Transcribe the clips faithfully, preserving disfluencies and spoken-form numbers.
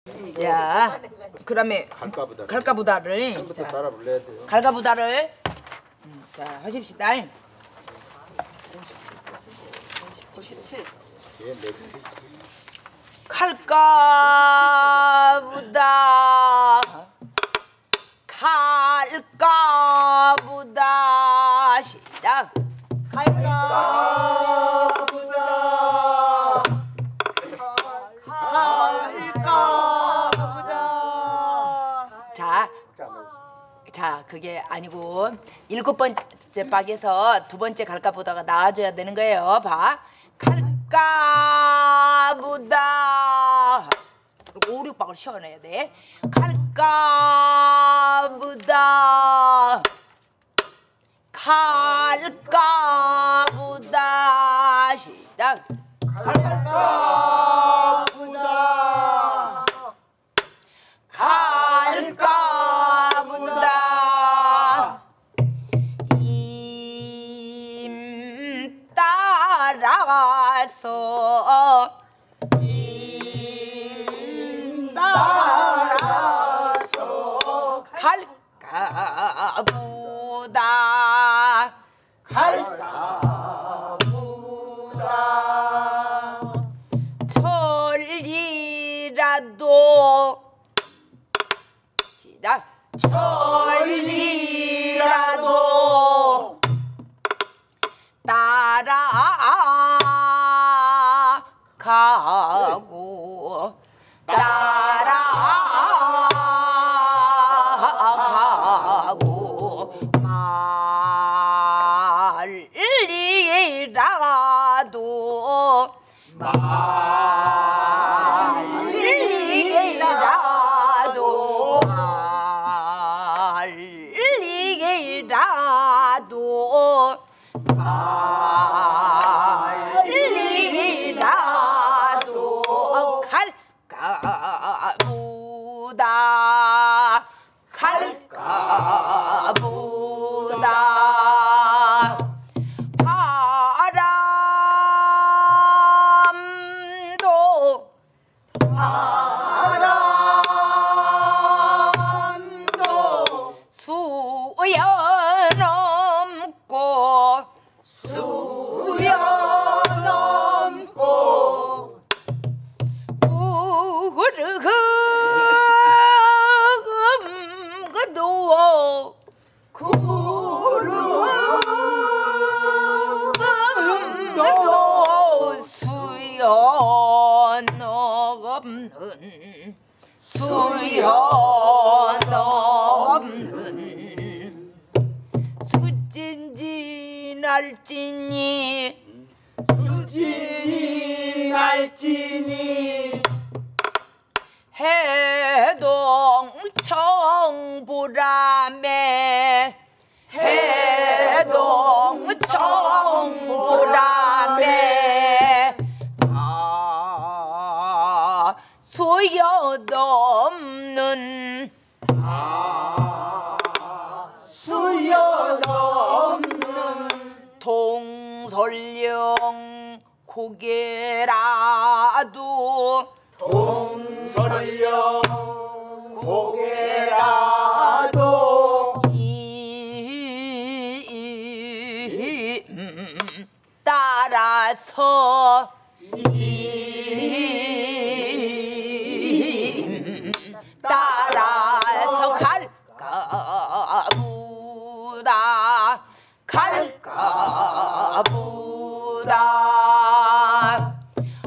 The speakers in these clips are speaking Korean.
자, 그다음에 갈까보다. 갈까보다를 처음부터 자, 따라 불러야 돼요. 갈까보다를 음, 자 하십시다. 구십칠. 예, 네. 갈까보다 갈까보다 시작. 갈까보다 갈까보다. 자, 자 그게 아니고 일곱 번째 박에서 두 번째 갈까보다가 나와줘야 되는 거예요. 봐. 갈까보다 그리고 오, 육 박을 쉬어내야 돼. 갈까보다 갈까보다 시작. 갈까보다 갈까보다 임 따라서 임 따라서 갈까보다 갈까보다 천리라도 시작. 천리라도 따라가고 따라가고 말리라도 말리라도 말리라도 말리라도 갈까보다 갈까보다 바람도 바람도 수여넘고 수여넘고 구름 그도 그도 수여넘는 수여넘는 수진지 날진이 수진이 날진이 해동청보람에 해동청보람에 아 소여넘는 수여넘는 동설령 고개라도 동설령 고개라도 이 음, 따라서 이 따라서 갈까보다 갈까보다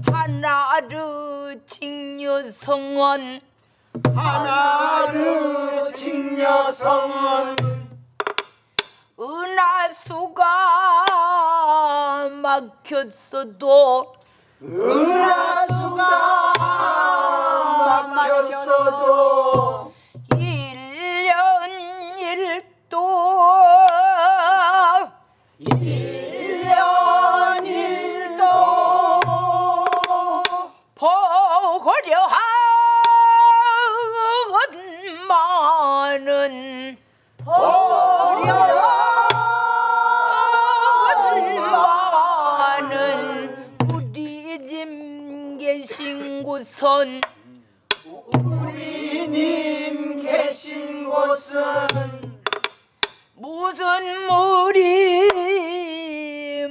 하나르 칭여성원 하나르 칭여성은 은하수가 막혔어도 은하수가 막혔어도 일년일도 일년일도 보고려 많은 많은 우리 집 계신 곳은 곳은 무슨 물이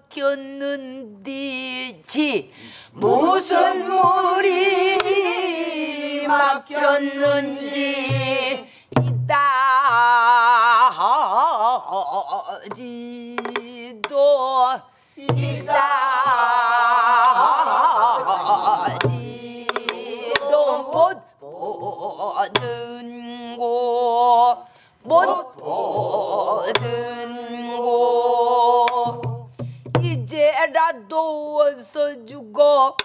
막혔는지 무슨 물이 막혔는지 이다지도 이다지도 못 보는 곳 못 보는 곳 이제라도 써주고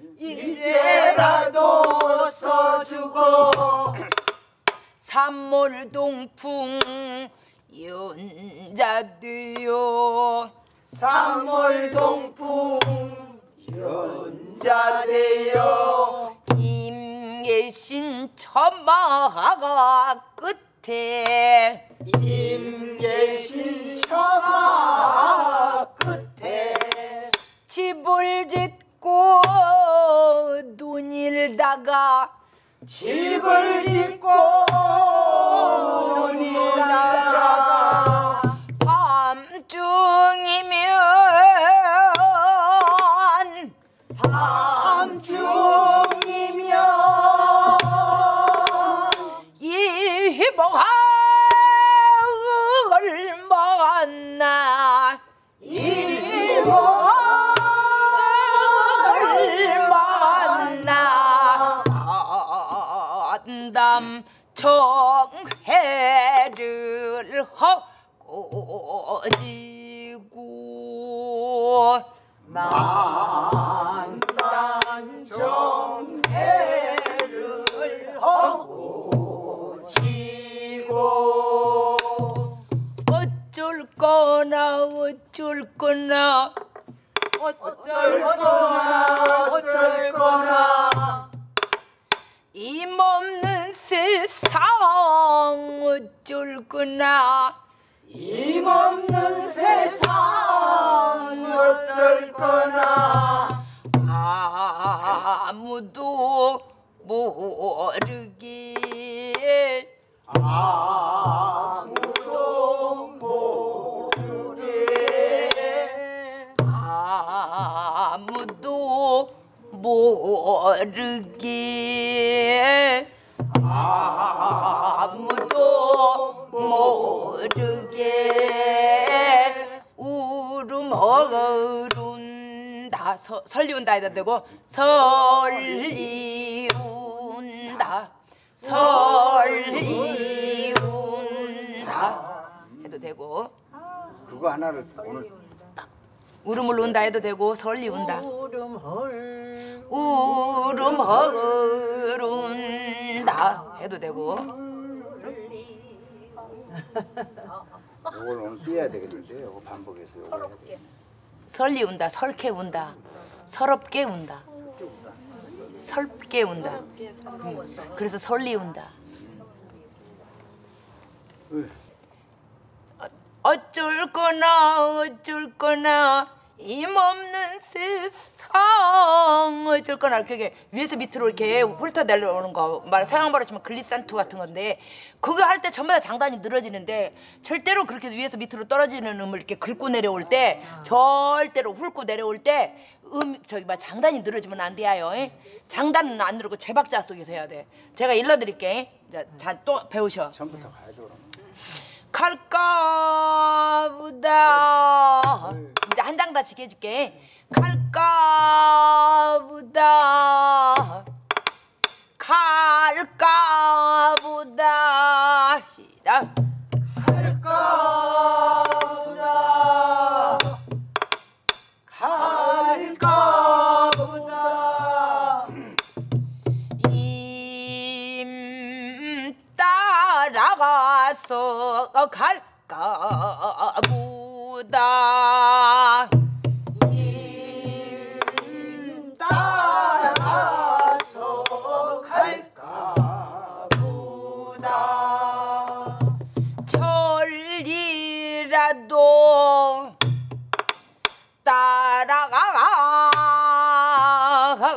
이제라도 써주고 삼월동풍 연자되어 삼월동풍 연자되어 임계신 처마가 끝에 임계신 처마 끝에 집을 짓고 눈일다가 집을 짓고 눈이다가 밤중이면 밤중이면 이보가 얼마나 이보가 얼마나 안담 청해를 하고 지고 만난 정해를 하고 지고 어쩔 거나 어쩔 거나 어쩔 거나 어쩔 거나 이 몸는 세상 어쩔 거나 힘없는 세상 어쩔 거나 아무도 모르게 아무도 모르게 아무도 모르게 아무도 모르게 울음 허른다 서, 설리운다 해도 되고 설리운다 설리운다 해도 되고 그거 하나를 오늘 울음을 운다 해도 되고 설리운다 울음 헐 울음 허른다 해도 되고 이걸 오늘 써야 되겠는데 이거 반복해서 이거 해야 돼. 설리 운다 설케 운다 서럽게 운다 설게 운다 음, 그래서 설리 운다 어쩔 거나 어쩔 거나 힘없는 세상 어쩔 거나 그게 위에서 밑으로 이렇게 훑어 내려오는 거 말 서양말로 치면 글리산트 같은 건데 그거 할 때 전부 다 장단이 늘어지는데 절대로 그렇게 위에서 밑으로 떨어지는 음을 이렇게 긁고 내려올 때 절대로 훑고 내려올 때 음 저기 막 장단이 늘어지면 안 돼요. 에? 장단은 안 늘고 제박자 속에서 해야 돼. 제가 일러드릴게. 이제 자 또 배우셔. 처음부터 가야죠 그럼. 갈까 보다 이제 한 장 다 지켜줄게. 갈까 보다 갈까 보다 시작. 갈까 보다 갈까 보다 임 따라가서 갈까 보다 임 따라가서 갈까 보다 천리라도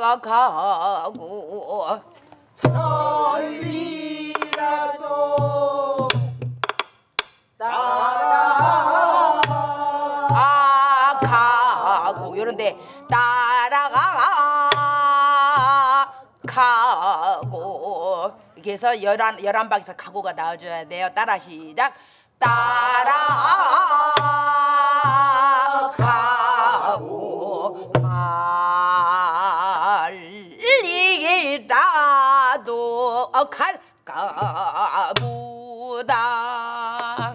따라가고 천리라도 이런데 따라가 가고 이렇게 해서 열한 열한 박에서 가고가 나와줘야 돼요. 따라 시작. 따라가고 말리라도 갈까 보다.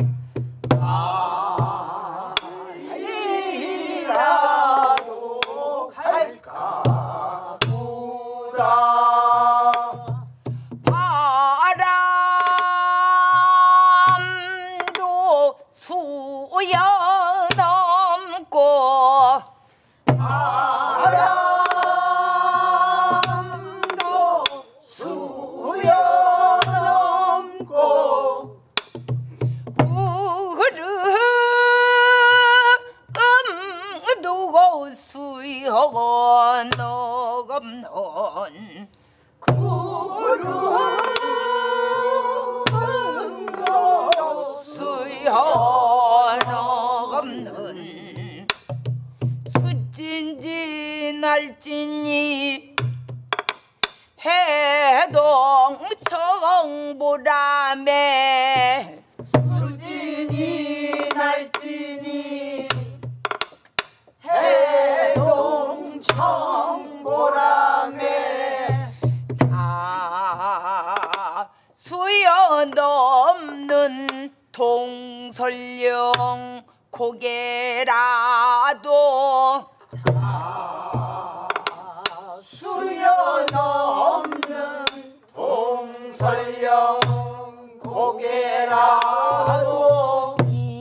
말리라도 갈까 보다. 바람도 수여넘고 바람도 수여넘고 구름도 수여넘는 구름도 수여넘는 수진지 날진이 해동청보람에 수진이 날진이 해동청보람에 다 수여넘는 동설령 고개라도 수여넘는 동설령 고개라도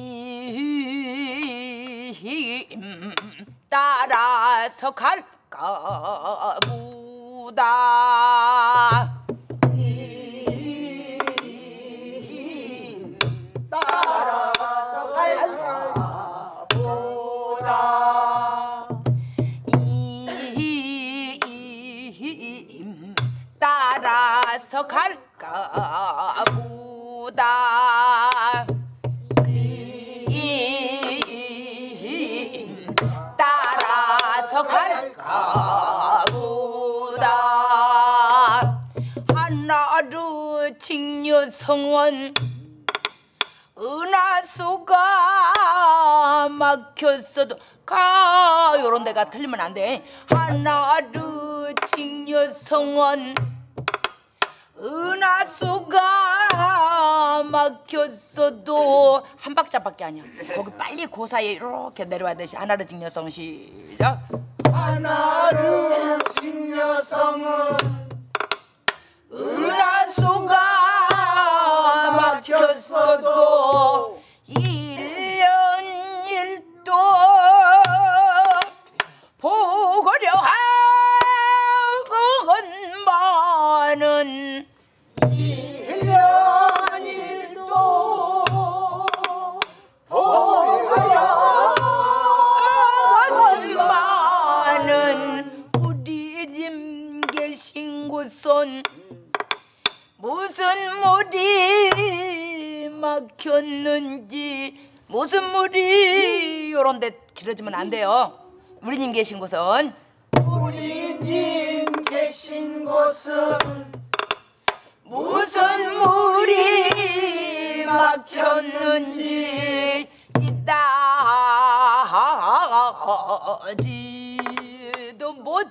힘 따라서 갈까 보다. 힘 따라서 갈까 보다. 힘 따라서 갈까 보다. 힘 따라서 갈까 보다. 하나루 칭유성원 은하수가 막혔어도 가 요런 데가 틀리면 안 돼. 하나루 칭유성원 은하수가 막혔어도 한 박자밖에 아니야. 거기 빨리 그 사이에 이렇게 내려와야 돼. 하나루 칭유성 시작. 하나루 칭여성은 은하수가 막혔어도 일년 일도 보고려 하건만은 일년 일도 보고야 하건만은 우리 집 계신 곳은 무슨 물이 막혔는지 무슨 물이 요런데 길어지면 안 돼요. 우리님 계신 곳은 우리님 계신 곳은 무슨 물이 막혔는지 이따지도 못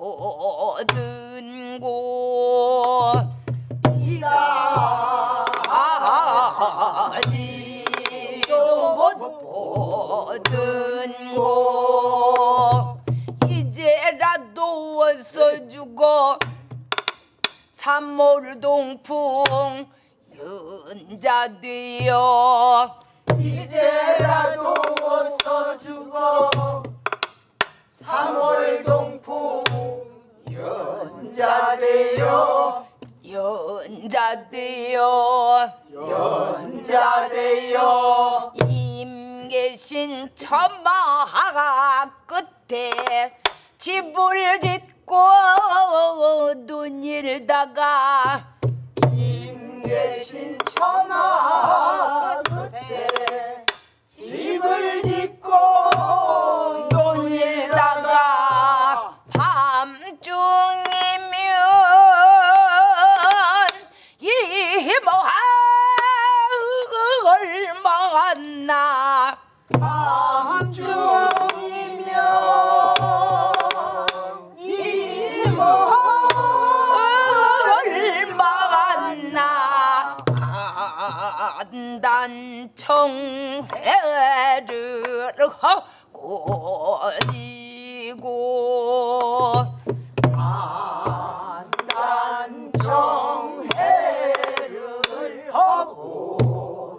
보던 곳 아지도 못 보던 곳 이제라도 와서 주고 삼월동풍 연자되어 이제라도 어서 죽어 삼월동풍 연자되어 연자되어 연자되어 임계신 천마하 끝에 집을 짓고 돈 일다가 임계신 처마 끝에 집을 짓고 돈 일다가 막았나 밤중이면 이모 을 막았나 단청회를 하고 지고 난청회를 하고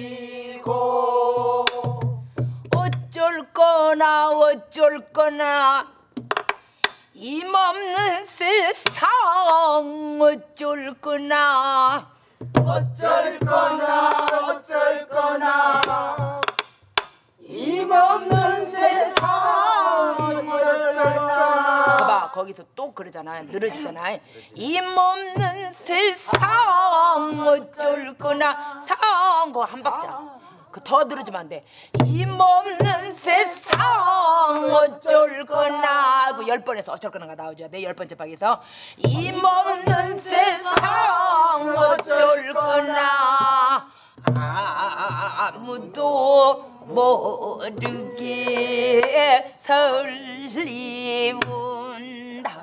지고 어쩔 거나 어쩔 거나 힘없는 세상 어쩔 거나 어쩔 거나 어쩔 거나 힘없는 세상 어쩔 거나 봐봐 거기서 또 그러잖아 늘어지잖아 힘없는 세상 어쩔 거나 상 그거 한 박자 그 더 늘어지면 안 돼 힘없는 세상 어쩔 거나 그 열 번에서 어쩔 거나가 나오줘야 돼 열 번째 박에서 힘없는 세상 어쩔 거나 아무도 모르게 설리운다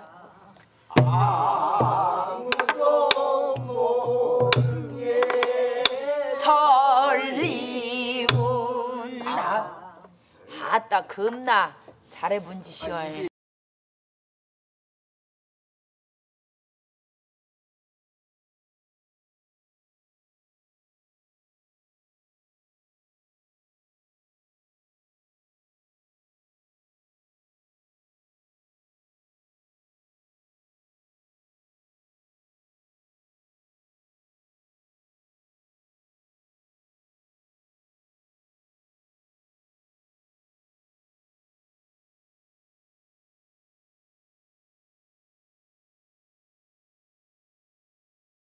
아무도 모르게 설리운다 아따 겁나 잘해 문지시오